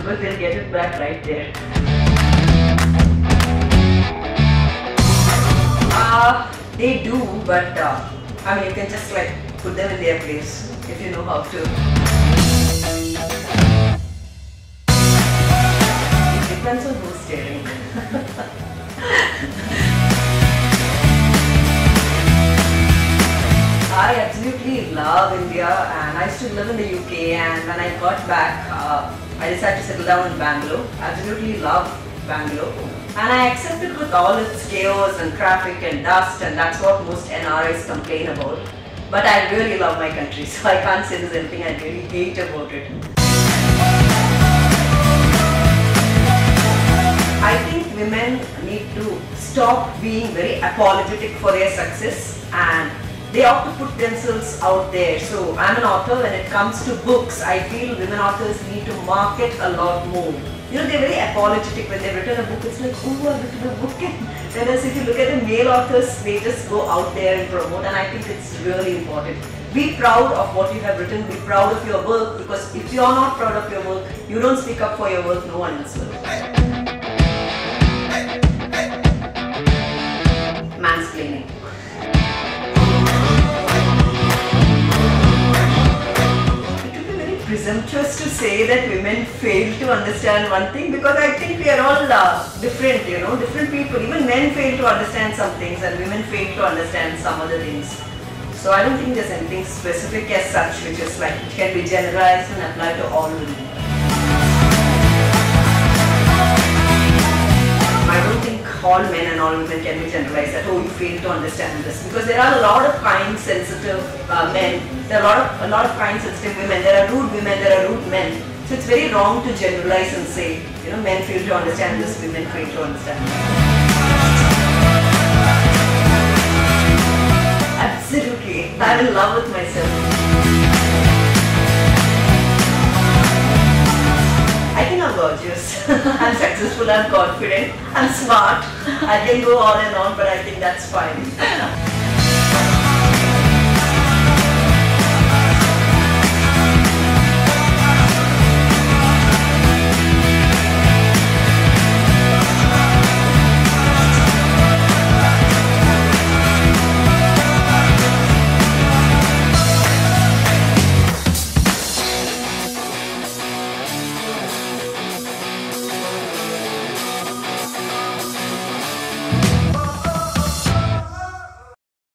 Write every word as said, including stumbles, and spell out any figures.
because they'll get it back right there. Uh, they do, but uh, I mean, you can just like put them in their place if you know how to. It depends on who's staring. I absolutely love India, and I used to live in the U K, and when I got back, uh, I decided to settle down in Bangalore. Absolutely love Bangalore. And I accept it with all its chaos and traffic and dust, and that's what most N R Is complain about. But I really love my country, so I can't say there's anything I really hate about it. I think women need to stop being very apologetic for their success, and they ought to put themselves out there. So I'm an author. When it comes to books, I feel women authors need to market a lot more. You know, they're very apologetic when they've written a book. It's like, oh, I've written a book. Whereas if you look at the male authors, they just go out there and promote, and I think it's really important. Be proud of what you have written. Be proud of your work, because if you are not proud of your work, you don't speak up for your work, no one else will. Mansplaining. Presumptuous to say that women fail to understand one thing, because I think we are all uh, different, you know, different people. Even men fail to understand some things and women fail to understand some other things. So I don't think there's anything specific as such which is like, it can be generalized and applied to all women. I don't think all men and all women can be generalized that, oh, you fail to understand this, because there are a lot of kind, sensitive uh, men, there are a lot of a lot of kind, sensitive women, there are rude women, there are rude men. So it's very wrong to generalize and say, you know, men fail to understand this, women fail to understand that. Absolutely, I'm in love with myself. I think I'm gorgeous, I'm successful, I'm confident, I'm smart, I can go on and on, but I think that's fine.